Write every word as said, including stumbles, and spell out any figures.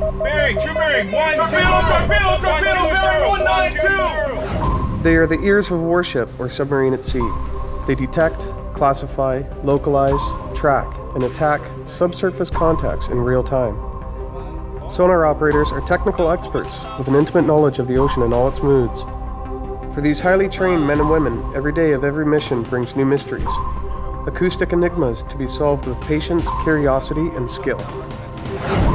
Bearing, true bearing, one, torpedo, two, torpedo, torpedo, bearing, one, nine, two. They are the ears of a warship or submarine at sea. They detect, classify, localize, track, and attack subsurface contacts in real time. Sonar operators are technical experts with an intimate knowledge of the ocean and all its moods. For these highly trained men and women, every day of every mission brings new mysteries, acoustic enigmas to be solved with patience, curiosity, and skill.